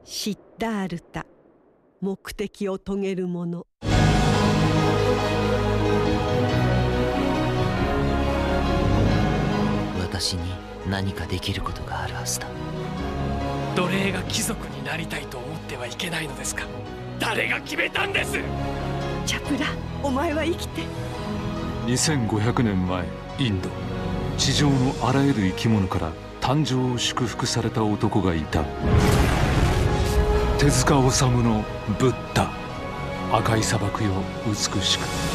シッダールタ、目的を遂げる者。 私に何かできることがあるはずだ。 奴隷が貴族になりたいと思ってはいけないのですか？誰が決めたんです？ チャプラ、お前は生きて。 2500年前、インド、地上のあらゆる生き物から誕生を祝福された男がいた。手塚治虫のブッダ。赤い砂漠よ美しく。